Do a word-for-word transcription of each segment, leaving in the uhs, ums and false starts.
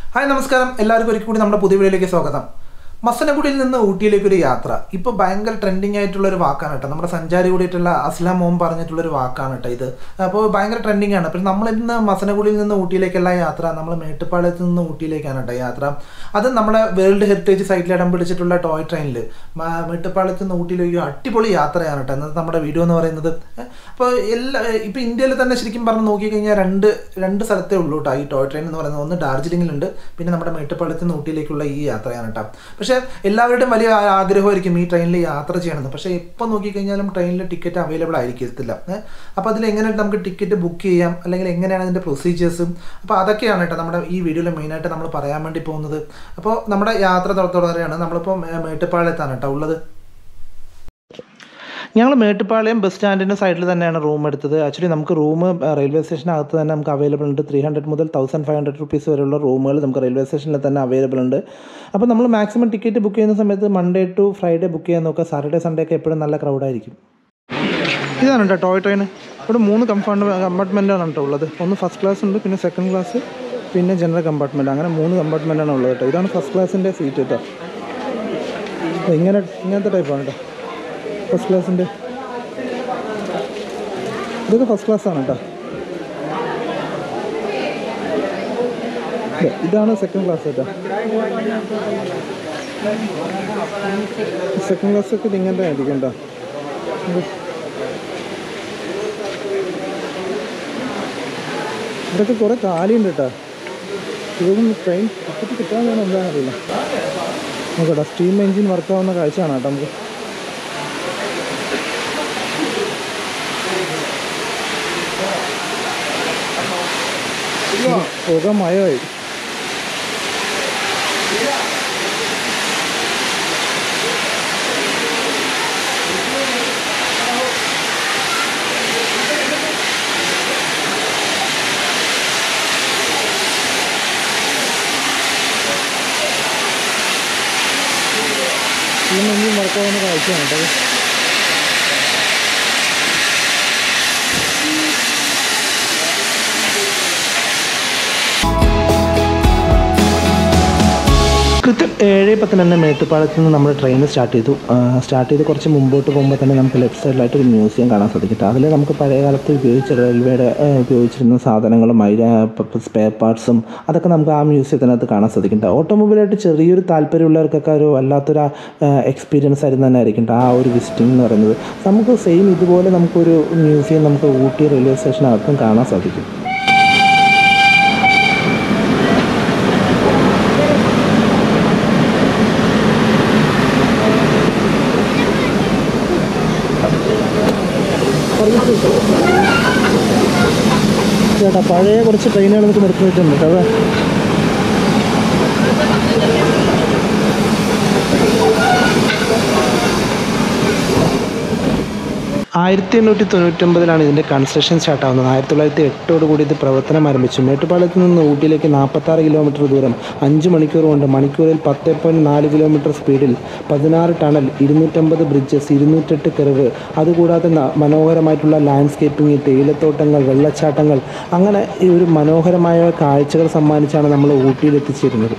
Hi നമസ്കാരം എല്ലാവർക്കും ഒരിക്കൽ കൂടി നമ്മുടെ പുതിയ വീഡിയോയിലേക്ക് സ്വാഗതം. മസനഗുഡിയിൽ നിന്ന് ഊട്ടിയിലേക്കൊരു യാത്ര ഇപ്പോൾ ഭയങ്കര ട്രെൻഡിങ് ആയിട്ടുള്ളൊരു വാക്കാണ് കേട്ടോ. നമ്മുടെ സഞ്ചാരി കൂടിയിട്ടുള്ള അസ്ലാം മോം പറഞ്ഞിട്ടുള്ളൊരു വാക്കാണ് കേട്ടോ ഇത്. അപ്പോൾ ഭയങ്കര ട്രെൻഡിങ് ആണ്. അപ്പോൾ നമ്മൾ ഇന്ന് മസനഗുഡിയിൽ നിന്ന് ഊട്ടിയിലേക്കുള്ള യാത്ര, നമ്മൾ മേട്ടുപ്പാളയത്ത് നിന്ന് ഊട്ടിയിലേക്കാണ് കേട്ടോ യാത്ര. അത് നമ്മുടെ വേൾഡ് ഹെറിറ്റേജ് സൈറ്റിൽ ഇടം പിടിച്ചിട്ടുള്ള ടോയ് ട്രെയിനിൽ മേട്ടുപ്പാളയത്ത് നിന്ന് ഊട്ടിയിലേക്ക് അടിപൊളി യാത്രയാണ് കേട്ടോ ഇന്നത്തെ നമ്മുടെ വീഡിയോ എന്ന് പറയുന്നത്. അപ്പോൾ എല്ലാ ഇപ്പോൾ ഇന്ത്യയിൽ തന്നെ ശരിക്കും പറഞ്ഞ് നോക്കിക്കഴിഞ്ഞാൽ രണ്ട് രണ്ട് സ്ഥലത്തേ ഉള്ളൂ കേട്ടോ ഈ ടോയ് ട്രെയിൻ എന്ന് പറയുന്നത്. ഒന്ന് ഡാർജിലിംഗിലുണ്ട്, പിന്നെ നമ്മുടെ മേട്ടുപ്പാളയത്ത് നിന്ന് ഊട്ടിയിലേക്കുള്ള ഈ യാത്രയാണ് കേട്ടോ. പക്ഷേ എല്ലാവരുടെയും വലിയ ആഗ്രഹമായിരിക്കും ഈ ട്രെയിനിൽ യാത്ര ചെയ്യണമെന്ന്. പക്ഷേ എപ്പോൾ നോക്കിക്കഴിഞ്ഞാലും ട്രെയിനിൽ ടിക്കറ്റ് അവൈലബിൾ ആയിരിക്കത്തില്ല. അപ്പോൾ അതിൽ എങ്ങനെ നമുക്ക് ടിക്കറ്റ് ബുക്ക് ചെയ്യാം, അല്ലെങ്കിൽ എങ്ങനെയാണ് അതിൻ്റെ പ്രൊസീജിയേഴ്സും, അപ്പോൾ അതൊക്കെയാണ് കേട്ടോ നമ്മുടെ ഈ വീഡിയോയിൽ മെയിനായിട്ട് നമ്മൾ പറയാൻ വേണ്ടി പോകുന്നത്. അപ്പോൾ നമ്മുടെ യാത്ര തുടരുകയാണ്. നമ്മളിപ്പോൾ മേട്ടുപ്പാളയത്താണ് കേട്ടോ ഉള്ളത്. ഞങ്ങൾ മേട്ടുപ്പാളയം ബസ് സ്റ്റാൻഡിൻ്റെ സൈഡിൽ തന്നെയാണ് റൂം എടുത്തത്. ആക്ച്വലി നമുക്ക് റൂം റെയിൽവേ സ്റ്റേഷനകത്ത് തന്നെ നമുക്ക് അവൈലബിൾ ഉണ്ട്. ത്രീ ഹൺഡ്രഡ് മുതൽ തൗസൻഡ് ഫൈവ് ഹൺഡ്രഡ് റുപ്പീസ് വരെയുള്ള റൂമുകൾ നമുക്ക് റെയിൽവേ സ്റ്റേഷനിൽ തന്നെ അവൈലബിൾ ഉണ്ട്. അപ്പോൾ നമ്മൾ മാക്സിമം ടിക്കറ്റ് ബുക്ക് ചെയ്യുന്ന സമയത്ത് മൺഡേ ടു ഫ്രൈഡേ ബുക്ക് ചെയ്യാൻ നോക്കുക. സാറ്റർഡേ സൺഡേ ഒക്കെ എപ്പോഴും നല്ല ക്രൗഡായിരിക്കും. ഇതാണ് കേട്ടോ ടോയ് ട്രെയിൻ. ഇവിടെ മൂന്ന് കമ്പാർട്ട്മെൻറ്റ് കമ്പാർട്ട്മെൻറ്റാണ് കേട്ടോ ഉള്ളത്. ഒന്ന് ഫസ്റ്റ് ക്ലാസ് ഉണ്ട്, പിന്നെ സെക്കൻഡ് ക്ലാസ്, പിന്നെ ജനറൽ കമ്പാർട്ട്മെൻറ്റ്. അങ്ങനെ മൂന്ന് കമ്പാർട്ട്മെൻറ്റാണ് ഉള്ളത് കേട്ടോ. ഇതാണ് ഫസ്റ്റ് ക്ലാസ്സിൻ്റെ സീറ്റ് കേട്ടോ. ഇങ്ങനെ ഇങ്ങനത്തെ ടൈപ്പാണ് കേട്ടോ ഫസ്റ്റ് ക്ലാസ്സിൻ്റെ. ഇതൊക്കെ ഫസ്റ്റ് ക്ലാസ്സാണ് കേട്ടോ. ഇതാണ് സെക്കൻഡ് ക്ലാസ് കേട്ടോ. സെക്കൻഡ് ക്ലാസ്സൊക്കെ ഇത് ഇങ്ങനത്തെ ആയിരിക്കും കേട്ടോ. ഇതൊക്കെ കുറേ കാലിയുണ്ട് കേട്ടോ. ഇതൊന്നും ട്രെയിൻ ടിക്കറ്റ് കിട്ടാൻ വേണം എന്താണെന്നറിയില്ല. നോക്കട്ടോ, സ്റ്റീം എൻജിൻ വർക്കാവുന്ന കാഴ്ചയാണ് കേട്ടോ നമുക്ക്. പോകാൻ മഴയായി. ഈ മഞ്ഞും വർക്കാവുന്ന കാഴ്ചയാണ് കേട്ടോ. കൃത്യം ഏഴ് പത്തിന് തന്നെ മേട്ടുപ്പാളയത്ത് നിന്ന് നമ്മൾ ട്രെയിൻ സ്റ്റാർട്ട് ചെയ്തു. സ്റ്റാർട്ട് ചെയ്ത് കുറച്ച് മുമ്പോട്ട് പോകുമ്പോൾ തന്നെ നമുക്ക് ലെഫ്റ്റ് സൈഡിലായിട്ട് ഒരു മ്യൂസിയം കാണാൻ സാധിക്കും. അതിൽ നമുക്ക് പഴയ കാലത്ത് ഉപയോഗിച്ച റെയിൽവേയുടെ ഉപയോഗിച്ചിരുന്ന സാധനങ്ങളും സ്പെയർ പാർട്സും അതൊക്കെ നമുക്ക് ആ മ്യൂസിയത്തിനകത്ത് കാണാൻ സാധിക്കും. ഓട്ടോമൊബൈലായിട്ട് ചെറിയൊരു താല്പര്യമുള്ളവർക്കൊക്കെ ഒരു വല്ലാത്തൊരു എക്സ്പീരിയൻസ് ആയിരുന്നു തന്നെ ആയിരിക്കും ആ ഒരു വിസിറ്റിംഗ് എന്ന് പറയുന്നത്. നമുക്ക് സെയിം ഇതുപോലെ നമുക്കൊരു മ്യൂസിയം നമുക്ക് ഊട്ടി റെയിൽവേ സ്റ്റേഷനകത്തും കാണാൻ സാധിക്കും. ചേട്ടാ പഴയ കുറച്ച് ട്രെയിനുകൾ നമുക്ക് നിർത്തിയിട്ടുണ്ട് കേട്ടോ. ആയിരത്തി എണ്ണൂറ്റി തൊണ്ണൂറ്റൊമ്പതിലാണ് ഇതിൻ്റെ കൺസ്ട്രക്ഷൻ സ്റ്റാർട്ട് ആവുന്നത്. ആയിരത്തി തൊള്ളായിരത്തി എട്ടോട് കൂടി ഇത് പ്രവർത്തനം ആരംഭിച്ചു. മേട്ടുപ്പാളയത്ത് നിന്ന് ഊട്ടിയിലേക്ക് നാൽപ്പത്താറ് കിലോമീറ്റർ ദൂരം അഞ്ച് മണിക്കൂർ കൊണ്ട്, മണിക്കൂറിൽ പത്ത് പോയിൻറ്റ് നാല് കിലോമീറ്റർ സ്പീഡിൽ, പതിനാറ് ടണൽ, ഇരുന്നൂറ്റമ്പത് ബ്രിഡ്ജസ്, ഇരുന്നൂറ്റെട്ട് കർവ്, അതുകൂടാതെ മനോഹരമായിട്ടുള്ള ലാൻഡ്സ്കേപ്പിംഗ്, തേയിലത്തോട്ടങ്ങൾ, വെള്ളച്ചാട്ടങ്ങൾ, അങ്ങനെ ഈ ഒരു മനോഹരമായ കാഴ്ചകൾ സമ്മാനിച്ചാണ് നമ്മൾ ഊട്ടിയിൽ എത്തിച്ചേരുന്നത്.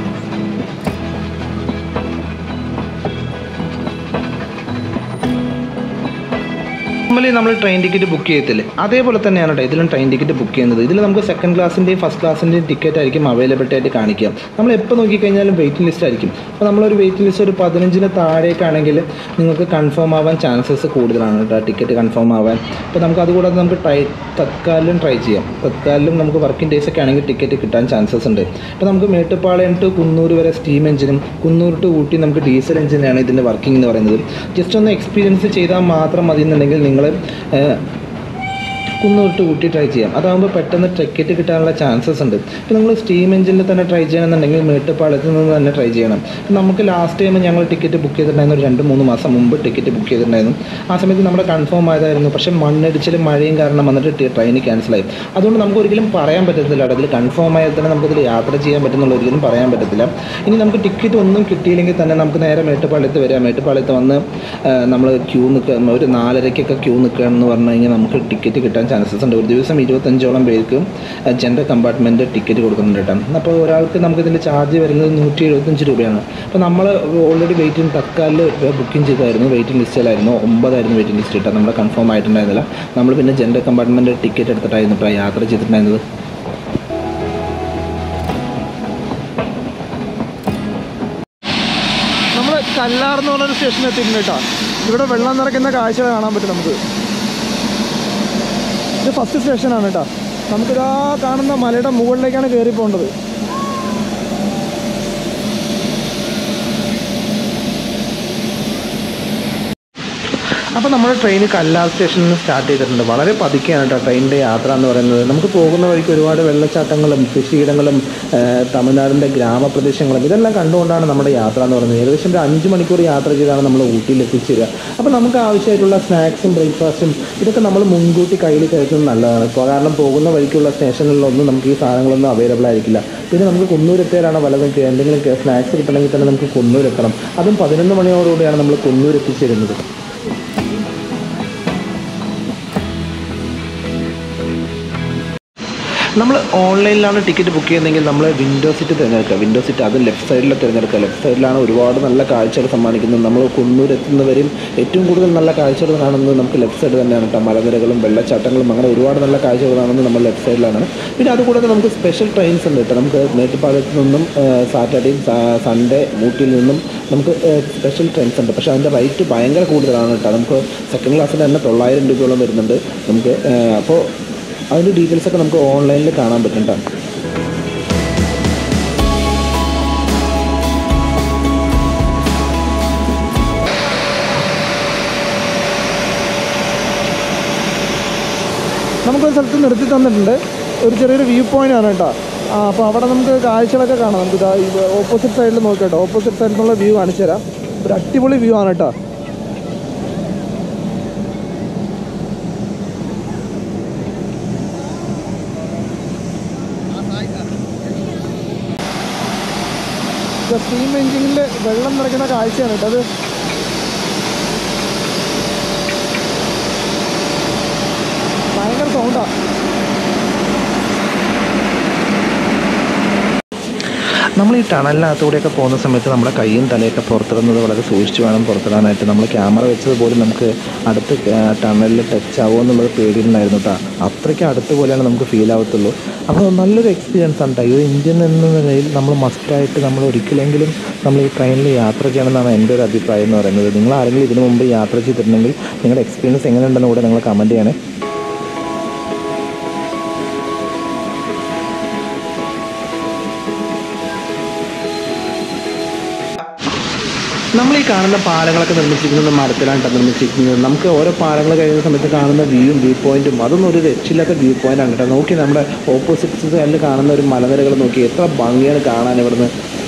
നോർമലി നമ്മൾ ട്രെയിൻ ടിക്കറ്റ് ബുക്ക് ചെയ്യത്തില്ലേ, അതേപോലെ തന്നെയാണ് കേട്ടോ ഇതിലും ട്രെയിൻ ടിക്കറ്റ് ബുക്ക് ചെയ്യുന്നത്. ഇതിൽ നമുക്ക് സെക്കൻഡ് ക്ലാസ്സിൻ്റെയും ഫസ്റ്റ് ക്ലാസ്സിൻ്റെയും ടിക്കറ്റ് ആയിരിക്കും അവൈലബിലിറ്റി ആയിട്ട് കാണിക്കുക. നമ്മൾ എപ്പോൾ നോക്കിക്കഴിഞ്ഞാലും വെയിറ്റിംഗ് ലിസ്റ്റ് ആയിരിക്കും. അപ്പോൾ നമ്മളൊരു വെയിറ്റിംഗ് ലിസ്റ്റ് ഒരു പതിനഞ്ചിന് താഴേക്കാണെങ്കിൽ നിങ്ങൾക്ക് കൺഫേം ആവാൻ ചാൻസസ് കൂടുതലാണ് കേട്ടോ, ടിക്കറ്റ് കൺഫേം ആവാൻ. അപ്പോൾ നമുക്ക് അതുകൂടാതെ നമുക്ക് ട്രൈ തത്കാലിലും ട്രൈ ചെയ്യാം. തത്കാലിലും നമുക്ക് വർക്കിംഗ് ഡേയ്സ് ഒക്കെ ആണെങ്കിൽ ടിക്കറ്റ് കിട്ടാൻ ചാൻസസ് ഉണ്ട്. അപ്പോൾ നമുക്ക് മേട്ടുപ്പാളയം ടു കുന്നൂർ വരെ സ്റ്റീം എഞ്ചിനും കുന്നൂർ ടു ഊട്ടി നമുക്ക് ഡീസൽ എഞ്ചിനാണ് ഇതിൻ്റെ വർക്കിംഗ് എന്ന് പറയുന്നത്. ജസ്റ്റ് ഒന്ന് എക്സ്പീരിയൻസ് ചെയ്താൽ മാത്രം മതി എന്നുണ്ടെങ്കിൽ നിങ്ങൾ കുന്നൂർ ടു ഊട്ടി ട്രൈ ചെയ്യാം. അതാകുമ്പോൾ പെട്ടെന്ന് ടിക്കറ്റ് കിട്ടാനുള്ള ചാൻസസ് ഉണ്ട്. ഇപ്പോൾ നിങ്ങൾ സ്റ്റീം എഞ്ചിനിൽ തന്നെ ട്രൈ ചെയ്യണമെന്നുണ്ടെങ്കിൽ മേട്ടുപ്പാളയത്ത് നിന്ന് തന്നെ ട്രൈ ചെയ്യണം. നമുക്ക് ലാസ്റ്റ് ടൈം ഞങ്ങൾ ടിക്കറ്റ് ബുക്ക് ചെയ്തിട്ടുണ്ടായിരുന്നു, ഒരു രണ്ട് മൂന്ന് മാസം മുമ്പ് ടിക്കറ്റ് ബുക്ക് ചെയ്തിട്ടുണ്ടായിരുന്നു. ആ സമയത്ത് നമ്മുടെ കൺഫേം ആയതായിരുന്നു. പക്ഷേ മണ്ണിടിച്ചിലും മഴയും കാരണം വന്നിട്ട് ട്രെയിൻ ക്യാൻസലായി. അതുകൊണ്ട് നമുക്ക് ഒരിക്കലും പറയാൻ പറ്റത്തില്ല അതിൽ കൺഫേം ആയാൽ തന്നെ നമുക്കതിൽ യാത്ര ചെയ്യാൻ പറ്റുന്നുള്ള ഒരിക്കലും പറയാൻ പറ്റത്തില്ല. ഇനി നമുക്ക് ടിക്കറ്റ് ഒന്നും കിട്ടിയില്ലെങ്കിൽ തന്നെ നമുക്ക് നേരെ മേട്ടുപ്പാളയത്ത് വരാം. മേട്ടുപ്പാളയത്ത് വന്ന് നമ്മൾ ക്യൂ നിൽക്കുക, ഒരു നാലരയ്ക്കൊക്കെ ക്യൂ നിൽക്കുകയെന്ന് പറഞ്ഞു കഴിഞ്ഞാൽ നമുക്ക് ടിക്കറ്റ് കിട്ടാൻ ചാൻസസ് ഉണ്ട്. ഒരു ദിവസം ഇരുപത്തഞ്ചോളം പേർക്ക് ജനറൽ കമ്പാർട്ട്മെൻറ്റ് ടിക്കറ്റ് കൊടുക്കുന്നുണ്ട് കേട്ടോ. അപ്പോൾ ഒരാൾക്ക് നമുക്കിതിൻ്റെ ചാർജ് വരുന്നത് നൂറ്റി എഴുപത്തഞ്ച് രൂപയാണ്. അപ്പോൾ നമ്മൾ ഓൾറെഡി വെയിറ്റിംഗ് തക്കാലിൽ ബുക്കിംഗ് ചെയ്തായിരുന്നു, വെയിറ്റിംഗ് ലിസ്റ്റിലായിരുന്നു, ഒമ്പതായിരുന്നു വെയിറ്റിംഗ് ലിസ്റ്റ് കിട്ടാൻ, നമ്മുടെ കൺഫേം ആയിട്ടുണ്ടായിരുന്നില്ല. നമ്മൾ പിന്നെ ജനറൽ കമ്പാർട്ട്മെൻറ്റ് ടിക്കറ്റ് എടുത്തിട്ടായിരുന്നു ഇപ്പോൾ യാത്ര ചെയ്തിട്ടുണ്ടായിരുന്നത്. നമ്മൾ കല്ലാർ എന്ന് പറഞ്ഞൊരു സ്റ്റേഷൻ എത്തിയിട്ടുണ്ട് കേട്ടോ. ഇവിടെ വെള്ളം നിറയ്ക്കുന്ന കാഴ്ചകൾ കാണാൻ പറ്റും നമുക്ക്. ഇത് ഫസ്റ്റ് സ്റ്റേഷനാണ് കേട്ടോ. നമുക്കിതാ കാണുന്ന മലയുടെ മുകളിലേക്കാണ് കയറി പോകേണ്ടത്. അപ്പോൾ നമ്മുടെ ട്രെയിൻ കല്ലാർ സ്റ്റേഷനിൽ നിന്ന് സ്റ്റാർട്ട് ചെയ്തിട്ടുണ്ട്. വളരെ പതുക്കെയാണ് കേട്ടോ ട്രെയിനിൻ്റെ യാത്ര എന്ന് പറയുന്നത്. നമുക്ക് പോകുന്ന വഴിക്ക് ഒരുപാട് വെള്ളച്ചാട്ടങ്ങളും കൃഷിയിടങ്ങളും തമിഴ്നാടിൻ്റെ ഗ്രാമപ്രദേശങ്ങളും ഇതെല്ലാം കണ്ടുകൊണ്ടാണ് നമ്മുടെ യാത്ര എന്ന് പറയുന്നത്. ഏകദേശം ഒരു അഞ്ച് മണിക്കൂർ യാത്ര ചെയ്താണ് നമ്മൾ ഊട്ടിയിൽ എത്തിച്ചേരുക. അപ്പോൾ നമുക്ക് ആവശ്യമായിട്ടുള്ള സ്നാക്സും ബ്രേക്ക്ഫാസ്റ്റും ഇതൊക്കെ നമ്മൾ മുൻകൂട്ടി കയ്യിൽ കയറ്റുന്നത് നല്ലതാണ്. കാരണം പോകുന്ന വഴിക്കുള്ള സ്റ്റേഷനുകളിലൊന്നും നമുക്ക് ഈ സാധനങ്ങളൊന്നും അവൈലബിൾ ആയിരിക്കില്ല. പിന്നെ നമുക്ക് കുന്നൂരെത്തിയാലാണ് വല്ലതും എന്തെങ്കിലും സ്നാക്സ് കിട്ടണമെങ്കിൽ തന്നെ നമുക്ക് കുന്നൂരെത്തണം. അതും പതിനൊന്ന് മണിയോടുകൂടിയാണ് നമ്മൾ കുന്നൂർ എത്തിച്ചേരുന്നത്. നമ്മൾ ഓൺലൈനിലാണ് ടിക്കറ്റ് ബുക്ക് ചെയ്യുന്നതെങ്കിൽ നമ്മൾ വിൻഡോ സീറ്റ് തിരഞ്ഞെടുക്കുക. വിൻഡോ സീറ്റ് അത് ലെഫ്റ്റ് സൈഡിൽ തിരഞ്ഞെടുക്കുക. ലെഫ്റ്റ് സൈഡിലാണ് ഒരുപാട് നല്ല കാഴ്ചകൾ സമ്മാനിക്കുന്നത്. നമ്മൾ കുന്നൂരെത്തുന്നവരും ഏറ്റവും കൂടുതൽ നല്ല കാഴ്ചകൾ കാണുന്നത് നമുക്ക് ലെഫ്റ്റ് സൈഡ് തന്നെയാണ് കേട്ടോ. മലനിരകളും വെള്ളച്ചാട്ടങ്ങളും അങ്ങനെ ഒരുപാട് നല്ല കാഴ്ചകൾ കാണുന്നത് നമ്മൾ ലെഫ്റ്റ് സൈഡിലാണ്. പിന്നെ അതുകൂടാതെ നമുക്ക് സ്പെഷ്യൽ ട്രെയിൻസ് ഉണ്ട് കേട്ടോ. നമുക്ക് മേട്ടുപ്പാളയത്ത് നിന്നും സാറ്റർഡേയും സൺഡേ ഊട്ടിയിൽ നിന്നും നമുക്ക് സ്പെഷ്യൽ ട്രെയിൻസ് ഉണ്ട്. പക്ഷേ അതിൻ്റെ റേറ്റ് ഭയങ്കര കൂടുതലാണ് കേട്ടോ. നമുക്ക് സെക്കൻഡ് ക്ലാസ്സിൽ തന്നെ തൊള്ളായിരം രൂപയോളം വരുന്നുണ്ട് നമുക്ക്. അപ്പോൾ അതിൻ്റെ ഡീറ്റെയിൽസൊക്കെ നമുക്ക് ഓൺലൈനിൽ കാണാൻ പറ്റും കേട്ടോ. നമുക്കൊരു സ്ഥലത്ത് നിർത്തി തന്നിട്ടുണ്ട്. ഒരു ചെറിയൊരു വ്യൂ പോയിൻ്റ് ആണ് കേട്ടോ. ആ അപ്പോൾ അവിടെ നമുക്ക് കാഴ്ചകളൊക്കെ കാണാം. നമുക്ക് ഇതാ ഓപ്പോസിറ്റ് സൈഡിൽ നോക്കാം കേട്ടോ. ഓപ്പോസിറ്റ് സൈഡിൽ നിന്നുള്ള വ്യൂ കാണിച്ചു തരാം. ഒരു അടിപൊളി വ്യൂ ആണ് കേട്ടോ. സ്റ്റീം എഞ്ചിനിൽ വെള്ളം നിറയ്ക്കുന്ന കാഴ്ചയാണ് കേട്ടോ. അത് ഭയങ്കര സൗണ്ടാണ്. നമ്മൾ ഈ ടണലിനകത്തൂടെയൊക്കെ പോകുന്ന സമയത്ത് നമ്മുടെ കൈയും തലയൊക്കെ പുറത്തിടുന്നത് വളരെ സൂക്ഷിച്ച് വേണം പുറത്തിടാനായിട്ട്. നമ്മൾ ക്യാമറ വെച്ചത് പോലും നമുക്ക് അടുത്ത് ടണലിൽ ടച്ച് ആവുമോ എന്നുള്ളത് പേടിയുണ്ടായിരുന്നു കേട്ടോ. അത്രയ്ക്ക് അടുത്ത് പോലെയാണ് നമുക്ക് ഫീൽ ആവത്തുള്ളൂ. അപ്പോൾ നല്ലൊരു എക്സ്പീരിയൻസ് ആണ് കേട്ടോ. ഇത് ഇന്ത്യൻ എന്ന നിലയിൽ നമ്മൾ മസ്റ്റായിട്ട് നമ്മൾ ഒരിക്കലെങ്കിലും നമ്മൾ ഈ ട്രെയിനിൽ യാത്ര ചെയ്യണമെന്നാണ് എൻ്റെ ഒരു അഭിപ്രായം എന്ന് പറയുന്നത്. നിങ്ങൾ ആരെങ്കിലും ഇതിനു മുമ്പ് യാത്ര ചെയ്തിട്ടുണ്ടെങ്കിൽ നിങ്ങളുടെ എക്സ്പീരിയൻസ് എങ്ങനെയുണ്ടെന്ന് കൂടെ നിങ്ങൾ കമൻറ്റ് ചെയ്യണേ. നമ്മൾ ഈ കാണുന്ന പാലങ്ങളൊക്കെ നിർമ്മിച്ചിരിക്കുന്നത് മരത്തിലാണ് നിർമ്മിച്ചിരിക്കുന്നത്. നമുക്ക് ഓരോ പാലങ്ങൾ കഴിയുന്ന സമയത്ത് കാണുന്ന വ്യൂവും വ്യൂ പോയിന്റും അതൊന്നും ഒരു രക്ഷയില്ലാത്ത വ്യൂ പോയിന്റ് ആണ് കേട്ടോ. നോക്കി നമ്മുടെ ഓപ്പോസിറ്റ് സൈഡിൽ കാണുന്ന ഒരു മലനിരകൾ നോക്കി എത്ര ഭംഗിയാണ് കാണാൻ ഇവിടുന്ന്.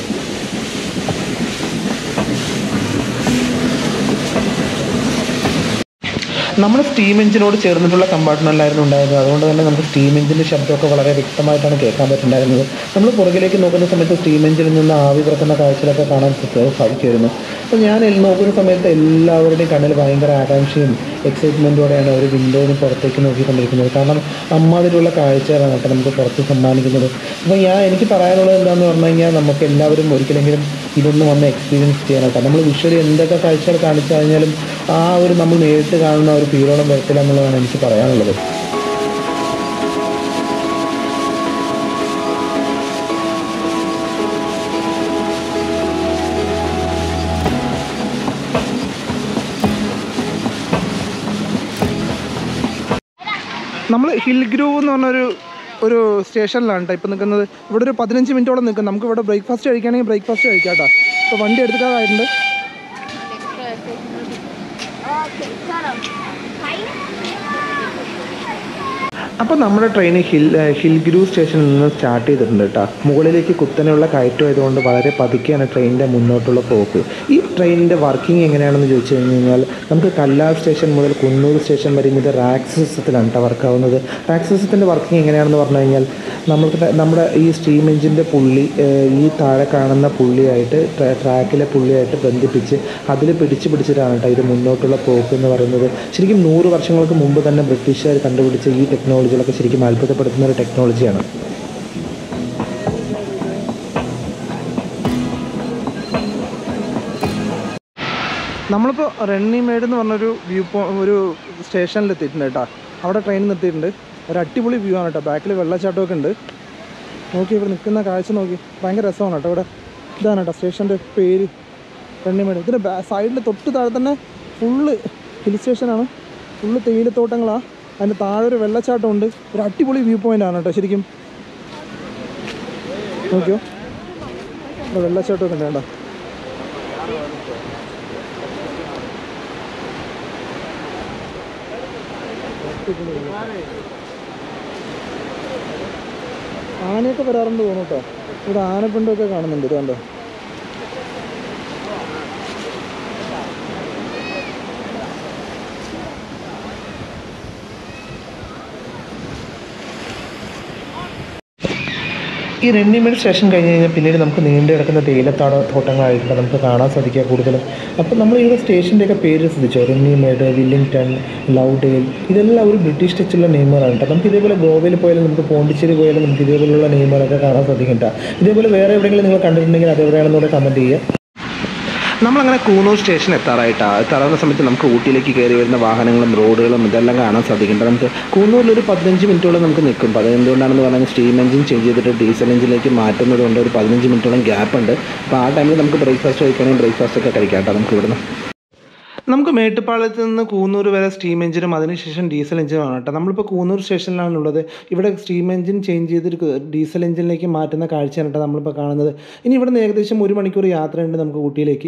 നമ്മൾ സ്റ്റീം എഞ്ചിനോട് ചേർന്നിട്ടുള്ള കമ്പാർട്ട്മെൻറ്റിലായിരുന്നു ഉണ്ടായിരുന്നത്. അതുകൊണ്ട് തന്നെ നമുക്ക് സ്റ്റീം എഞ്ചിൻ്റെ ശബ്ദമൊക്കെ വളരെ വ്യക്തമായിട്ടാണ് കേൾക്കാൻ പറ്റുന്നുണ്ടായിരുന്നത്. നമ്മൾ പുറകിലേക്ക് നോക്കുന്ന സമയത്ത് സ്റ്റീം എഞ്ചിനിൽ നിന്ന് ആവി പറക്കുന്ന കാഴ്ചകളൊക്കെ കാണാൻ സാധിക്കുമായിരുന്നു. അപ്പോൾ ഞാൻ നോക്കുന്ന സമയത്ത് എല്ലാവരുടെയും കണ്ണിൽ ഭയങ്കര ആകാംക്ഷയും എക്സൈറ്റ്മെൻറ്റോടെയാണ് ഒരു വിൻഡോയിന് പുറത്തേക്ക് നോക്കിക്കൊണ്ടിരിക്കുന്നത്. കാരണം അമ്മാതിരിയുള്ള കാഴ്ചകളാണ് കേട്ടോ നമുക്ക് പുറത്ത് സമ്മാനിക്കുന്നത്. അപ്പോൾ ഞാൻ എനിക്ക് പറയാനുള്ളത് എന്താണെന്ന് പറഞ്ഞു കഴിഞ്ഞാൽ നമുക്ക് എല്ലാവരും ഒരിക്കലെങ്കിലും ഇതൊന്നും വന്ന് എക്സ്പീരിയൻസ് ചെയ്യാനായിട്ട്. നമ്മൾ വിഷ്വലി എന്തൊക്കെ കാഴ്ചകൾ കാണിച്ചു കഴിഞ്ഞാലും ആ ഒരു നമ്മൾ നേരിട്ട് കാണുന്ന ഒരു ഫീലോളം വരത്തില്ല എന്നുള്ളതാണ് എനിക്ക് പറയാനുള്ളത്. നമ്മൾ ഹിൽ ഗ്രൂവ് എന്ന് പറഞ്ഞൊരു ഒരു സ്റ്റേഷനിലാണ് കേട്ടോ ഇപ്പോൾ നിൽക്കുന്നത്. ഇവിടെ ഒരു പതിനഞ്ച് മിനിറ്റോളം നിൽക്കും. നമുക്ക് ഇവിടെ ബ്രേക്ക്ഫാസ്റ്റ് കഴിക്കുകയാണെങ്കിൽ ബ്രേക്ക്ഫാസ്റ്റ് കഴിക്കാം കേട്ടോ. ഇപ്പോൾ വണ്ടി എടുക്കാറായിട്ടുണ്ട്. അപ്പോൾ നമ്മുടെ ട്രെയിൻ ഹിൽ ഹിൽഗ്രൂ സ്റ്റേഷനിൽ നിന്ന് സ്റ്റാർട്ട് ചെയ്തിട്ടുണ്ട് കേട്ടോ. മുകളിലേക്ക് കുത്തനെയുള്ള കയറ്റം ആയതുകൊണ്ട് വളരെ പതുക്കെയാണ് ട്രെയിനിൻ്റെ മുന്നോട്ടുള്ള പോക്ക്. ഈ ട്രെയിനിൻ്റെ വർക്കിംഗ് എങ്ങനെയാണെന്ന് ചോദിച്ചു കഴിഞ്ഞ് കഴിഞ്ഞാൽ നമുക്ക് കല്ലാർ സ്റ്റേഷൻ മുതൽ കുന്നൂർ സ്റ്റേഷൻ വരെ ഇത് റാക്ക് സിസ്റ്റത്തിലാണ് കേട്ടോ വർക്കാവുന്നത്. റാക്ക് സിസ്റ്റത്തിൻ്റെ വർക്കിംഗ് എങ്ങനെയാണെന്ന് പറഞ്ഞു കഴിഞ്ഞാൽ നമുക്ക് നമ്മുടെ ഈ സ്റ്റീം എഞ്ചിൻ്റെ പുള്ളി ഈ താഴെ കാണുന്ന പുള്ളിയായിട്ട് ട്രാക്കിലെ പുള്ളിയായിട്ട് ബന്ധിപ്പിച്ച് അതിൽ പിടിച്ച് പിടിച്ചിട്ടാണ് കേട്ടോ ഇത് മുന്നോട്ടുള്ള പോക്ക് എന്ന് പറയുന്നത്. ശരിക്കും നൂറ് വർഷങ്ങൾക്ക് മുമ്പ് തന്നെ ബ്രിട്ടീഷുകാർ കണ്ടുപിടിച്ച ഈ ടെക്നോളജികളൊക്കെ ശരിക്കും അത്ഭുതപ്പെടുത്തുന്ന ഒരു ടെക്നോളജിയാണ്. നമ്മളിപ്പോൾ റണ്ണിമേട് എന്ന് പറഞ്ഞൊരു വ്യൂ പോ ഒരു സ്റ്റേഷനിൽ എത്തിയിട്ടുണ്ട് കേട്ടോ. അവിടെ ട്രെയിൻ നിർത്തിയിട്ടുണ്ട്. ഒരു അടിപൊളി വ്യൂ ആണ് കേട്ടോ. ബാക്കിൽ വെള്ളച്ചാട്ടമൊക്കെ ഉണ്ട്. നോക്കി ഇവിടെ നിൽക്കുന്ന കാഴ്ച നോക്കി ഭയങ്കര രസമാണ് കേട്ടോ. ഇവിടെ ഇതാണ് കേട്ടോ സ്റ്റേഷൻ്റെ പേര്, റണ്ണിമേട്. ഇതിൻ്റെ സൈഡിൽ തൊട്ട് താഴെ തന്നെ ഫുള്ള് ഹിൽ സ്റ്റേഷനാണ്, ഫുള്ള് തേയിലത്തോട്ടങ്ങളാണ്. അതിൻ്റെ താഴെ ഒരു വെള്ളച്ചാട്ടമുണ്ട്. ഒരു അടിപൊളി വ്യൂ പോയിൻ്റ് ആണ് കേട്ടോ ശരിക്കും. നോക്കിയോ ഇവിടെ വെള്ളച്ചാട്ടമൊക്കെ ഉണ്ട് കേട്ടോ. ആനയൊക്കെ വരാറുണ്ട് തോന്നുന്നു കേട്ടോ. ഇവിടെ ആനപ്പിണ്ടൊക്കെ കാണുന്നുണ്ട്. ഇത് കണ്ടോ. ഈ റണ്ണിമേട് സ്റ്റേഷൻ കഴിഞ്ഞ് കഴിഞ്ഞാൽ പിന്നീട് നമുക്ക് നീണ്ടു കിടക്കുന്ന തേയിലത്താട തോട്ടങ്ങളായിരിക്കും നമുക്ക് കാണാൻ സാധിക്കുക കൂടുതലും. അപ്പോൾ നമ്മൾ ഈ സ്റ്റേഷൻ്റെയൊക്കെ പേര് ശ്രദ്ധിച്ചോ, റണ്ണിമേട്, വില്ലിംഗ്ടൺ, ലൗഡേൽ, ഇതെല്ലാം ഒരു ബ്രിട്ടീഷ് ടച്ചുള്ള നെയിമുകളാണ് കേട്ടോ. നമുക്ക് ഇതേപോലെ ഗോവയിൽ പോയാലും നമുക്ക് പോണ്ടിച്ചേരി പോയാലും നമുക്ക് ഇതേപോലുള്ള നെയിമുകളൊക്കെ കാണാൻ സാധിക്കും കേട്ടോ. ഇതേപോലെ വേറെ എവിടെയെങ്കിലും നിങ്ങൾ കണ്ടിട്ടുണ്ടെങ്കിൽ അതെവിടെയാണെന്നൂടെ കമൻറ്റ് ചെയ്യുക. നമ്മളങ്ങനെ കൂന്നൂർ സ്റ്റേഷൻ എത്താറായിട്ടാണ്. എത്താറാവുന്ന സമയത്ത് നമുക്ക് ഊട്ടിയിലേക്ക് കയറി വരുന്ന വാഹനങ്ങളും റോഡുകളും ഇതെല്ലാം കാണാൻ സാധിക്കുന്നുണ്ട്. നമുക്ക് കൂന്നൂരിൽ ഒരു പതിനഞ്ച് മിനിറ്റോളം നമുക്ക് നിൽക്കും. അത് എന്തുകൊണ്ടാണെന്ന് പറഞ്ഞാൽ സ്റ്റീം എഞ്ചിൻ ചേഞ്ച് ചെയ്തിട്ട് ഡീസൽ എഞ്ചിനിലേക്ക് മാറ്റുന്നത് കൊണ്ട് ഒരു പതിനഞ്ച് മിനിറ്റോളം ഗ്യാപ്പ് ഉണ്ട്. അപ്പോൾ ആ ടൈമിൽ നമുക്ക് ബ്രേക്ക്ഫാസ്റ്റ് കഴിക്കണമെങ്കിൽ ബ്രേക്ക്ഫാസ്റ്റ് ഒക്കെ കഴിക്കാം കേട്ടോ. നമുക്ക് ഇവിടുന്ന് നമുക്ക് മേട്ടുപ്പാളയത്ത് നിന്ന് കൂന്നൂർ വരെ സ്റ്റീം എഞ്ചിനും അതിനുശേഷം ഡീസൽ എഞ്ചിനുമാണ് കേട്ടോ. നമ്മളിപ്പോൾ കൂന്നൂർ സ്റ്റേഷനിലാണുള്ളത്. ഇവിടെ സ്റ്റീം എഞ്ചിൻ ചേഞ്ച് ചെയ്തിട്ട് ഡീസൽ എഞ്ചിനിലേക്ക് മാറ്റുന്ന കാഴ്ചയാണ് കേട്ടോ നമ്മളിപ്പോൾ കാണുന്നത്. ഇനി ഇവിടെ നിന്ന് ഏകദേശം ഒരു മണിക്കൂർ യാത്രയുണ്ട് നമുക്ക് ഊട്ടിയിലേക്ക്.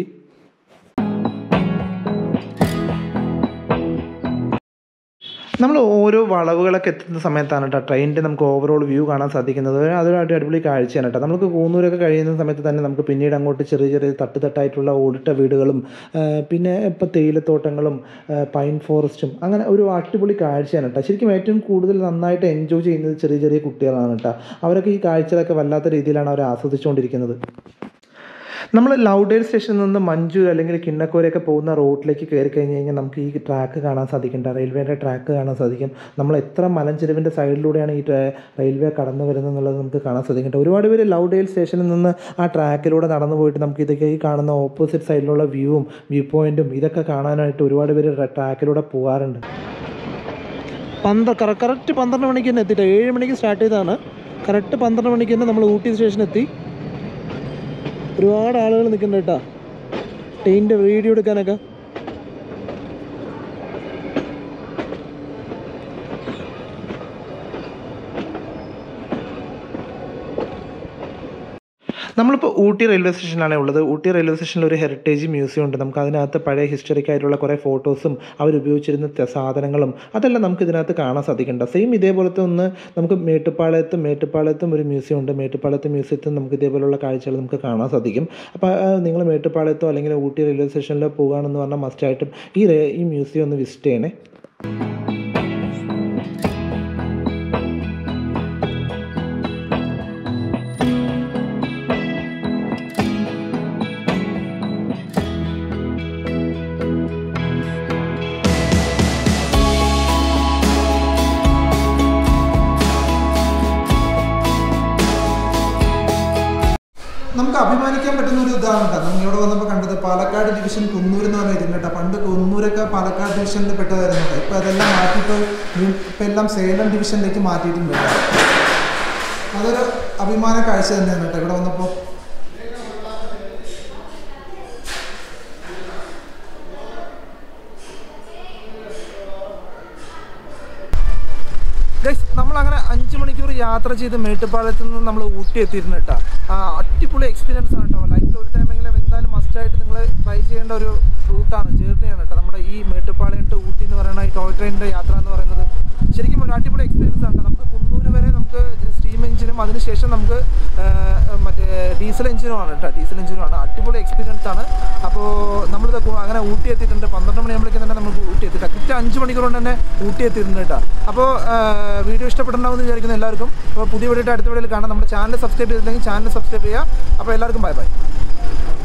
നമ്മൾ ഓരോ വളവുകളൊക്കെ എത്തുന്ന സമയത്താണ് കേട്ടോ ട്രെയിനിൻ്റെ നമുക്ക് ഓവറോൾ വ്യൂ കാണാൻ സാധിക്കുന്നത്. അതൊരു അടിപൊളി കാഴ്ചയാണ് കേട്ടോ. നമുക്ക് കൂന്നൂരൊക്കെ കഴിയുന്ന സമയത്ത് തന്നെ നമുക്ക് പിന്നീട് അങ്ങോട്ട് ചെറിയ ചെറിയ തട്ട് തട്ടായിട്ടുള്ള ഓടിട്ട വീടുകളും പിന്നെ ഇപ്പോൾ തേയിലത്തോട്ടങ്ങളും പൈൻ ഫോറസ്റ്റും അങ്ങനെ ഒരു അടിപൊളി കാഴ്ചയാണ് കേട്ടോ. ശരിക്കും ഏറ്റവും കൂടുതൽ നന്നായിട്ട് എൻജോയ് ചെയ്യുന്നത് ചെറിയ ചെറിയ കുട്ടികളാണ് കേട്ടോ. അവരൊക്കെ ഈ കാഴ്ചകളൊക്കെ വല്ലാത്ത രീതിയിലാണ് അവർ ആസ്വദിച്ചുകൊണ്ടിരിക്കുന്നത്. നമ്മൾ ലൗഡേൽ സ്റ്റേഷനിൽ നിന്ന് മഞ്ചൂർ അല്ലെങ്കിൽ കിണ്ണക്കോരയൊക്കെ പോകുന്ന റോഡിലേക്ക് കയറി കഴിഞ്ഞ് കഴിഞ്ഞാൽ നമുക്ക് ഈ ട്രാക്ക് കാണാൻ സാധിക്കുന്നുണ്ട്. റെയിൽവേൻ്റെ ട്രാക്ക് കാണാൻ സാധിക്കും. നമ്മൾ എത്ര മലഞ്ചെരുവിൻ്റെ സൈഡിലൂടെയാണ് ഈ റെയിൽവേ കടന്നു വരുന്നത് എന്നുള്ളത് നമുക്ക് കാണാൻ സാധിക്കുന്നുണ്ട്. ഒരുപാട് പേര് ലൗഡേൽ സ്റ്റേഷനിൽ നിന്ന് ആ ട്രാക്കിലൂടെ നടന്നു പോയിട്ട് നമുക്ക് ഇതൊക്കെ ഈ കാണുന്ന ഓപ്പോസിറ്റ് സൈഡിലുള്ള വ്യൂവും വ്യൂ പോയിൻറ്റും ഇതൊക്കെ കാണാനായിട്ട് ഒരുപാട് പേര് ട്രാക്കിലൂടെ പോകാറുണ്ട്. പന്ത്ര കറക്റ്റ് പന്ത്രണ്ട് മണിക്ക് തന്നെ എത്തിയിട്ട് ഏഴ് മണിക്ക് സ്റ്റാർട്ട് ചെയ്തതാണ്. കറക്റ്റ് പന്ത്രണ്ട് മണിക്ക് തന്നെ നമ്മൾ ഊട്ടി സ്റ്റേഷനെത്തി. ഒരുപാട് ആളുകൾ നിൽക്കുന്നുണ്ട് കേട്ടോ ട്രെയിനിൻ്റെ വീഡിയോ എടുക്കാനൊക്കെ. നമ്മളിപ്പോൾ ഊട്ടി റെയിൽവേ സ്റ്റേഷനിലാണ് ഉള്ളത്. ഊട്ടി റെയിൽവേ സ്റ്റേഷനിൽ ഒരു ഹെറിറ്റേജ് മ്യൂസിയം ഉണ്ട്. നമുക്ക് അതിനകത്ത് പഴയ ഹിസ്റ്ററിക് ആയിട്ടുള്ള കുറേ ഫോട്ടോസും അവരുപയോഗിച്ചിരുന്ന സാധനങ്ങളും അതെല്ലാം നമുക്ക് ഇതിനകത്ത് കാണാൻ സാധിക്കുന്നുണ്ട്. സെയിം ഇതേപോലത്തെ ഒന്ന് നമുക്ക് മേട്ടുപ്പാളയത്തും മേട്ടുപ്പാളയത്തും ഒരു മ്യൂസിയം ഉണ്ട്. മേട്ടുപ്പാളയത്ത് മ്യൂസിയത്തിൽ നമുക്ക് ഇതേപോലുള്ള കാഴ്ചകൾ നമുക്ക് കാണാൻ സാധിക്കും. അപ്പോൾ നിങ്ങൾ മേട്ടുപ്പാളയത്തോ അല്ലെങ്കിൽ ഊട്ടി റെയിൽവേ സ്റ്റേഷനിലോ പോകുകയാണെന്ന് പറഞ്ഞാൽ മസ്റ്റായിട്ടും ഈ ഈ മ്യൂസിയം ഒന്ന് വിസിറ്റ് ചെയ്യണേ. നമുക്ക് അഭിമാനിക്കാൻ പറ്റുന്ന ഒരു ഇതാണ് കേട്ടോ. നമ്മൾ ഇവിടെ വന്നപ്പോൾ കണ്ടത് പാലക്കാട് ഡിവിഷൻ കുന്നൂർ എന്ന് പറഞ്ഞ ഇതുണ്ട് കേട്ടോ. പണ്ട് കുന്നൂരൊക്കെ പാലക്കാട് ഡിവിഷനിൽ പെട്ടതായിരുന്നു കേട്ടോ. ഇപ്പോൾ അതെല്ലാം മാറ്റിയിട്ട് ഇപ്പം എല്ലാം സേലം ഡിവിഷനിലേക്ക് മാറ്റിയിട്ടുണ്ട് കേട്ടോ. അതൊരു അഭിമാന കാഴ്ച തന്നെയാണ് കേട്ടോ ഇവിടെ വന്നപ്പോൾ. നമ്മളങ്ങനെ അഞ്ച് മണിക്കൂർ യാത്ര ചെയ്ത് മേട്ടുപ്പാളയത്ത് നിന്ന് നമ്മൾ ഊട്ടി എത്തിയിരുന്നു കേട്ടോ. അടിപൊളി എക്സ്പീരിയൻസ് ആണ് കേട്ടോ. ലൈഫിൽ ഒരു ടൈമെങ്കിലും എന്തായാലും മസ്റ്റായിട്ട് നിങ്ങൾ ട്രൈ ചെയ്യേണ്ട ഒരു റൂട്ടാണ്, ജേർണിയാണ് കേട്ടോ നമ്മുടെ ഈ മേട്ടുപ്പാളയം ടു ഊട്ടി എന്ന് പറയുന്ന ഈ ടോയ് ട്രെയിനിൻ്റെ യാത്ര എന്ന് പറയുന്നത്. ശരിക്കും ഒരു അടിപൊളി എക്സ്പീരിയൻസ് ആണ്. നമുക്ക് കുന്നൂർ വരെ നമുക്ക് സ്റ്റീം എഞ്ചിനും അതിനുശേഷം നമുക്ക് മറ്റേ ഡീസൽ എഞ്ചിനുമാണ് കേട്ടോ, ഡീസൽ എഞ്ചിനുമാണ്. അടിപൊളി എക്സ്പീരിയൻസ് ആണ്. അപ്പോൾ നമ്മളിത് അങ്ങനെ ഊട്ടി എത്തിയിട്ടുണ്ട്. പന്ത്രണ്ട് മണിയാകുമ്പോഴേക്കും തന്നെ നമുക്ക് ഊട്ടി എത്തിയിട്ടാണ്. കൃത്യം അഞ്ച് മണിക്കൂർ കൊണ്ട് തന്നെ ഊട്ടി എത്തിയിട്ടുണ്ട് കേട്ടോ. അപ്പോൾ വീഡിയോ ഇഷ്ടപ്പെട്ടുണ്ടാവുമെന്ന് വിചാരിക്കുന്നു എല്ലാവർക്കും. അപ്പോൾ പുതിയ വീഡിയോ അടുത്ത വീഡിയോയിൽ കാണാം. നമ്മുടെ ചാനൽ സബ്സ്ക്രൈബ് ചെയ്തില്ലെങ്കിൽ ചാനൽ സബ്സ്ക്രൈബ് ചെയ്യുക. അപ്പോൾ എല്ലാവർക്കും ബൈ ബൈ.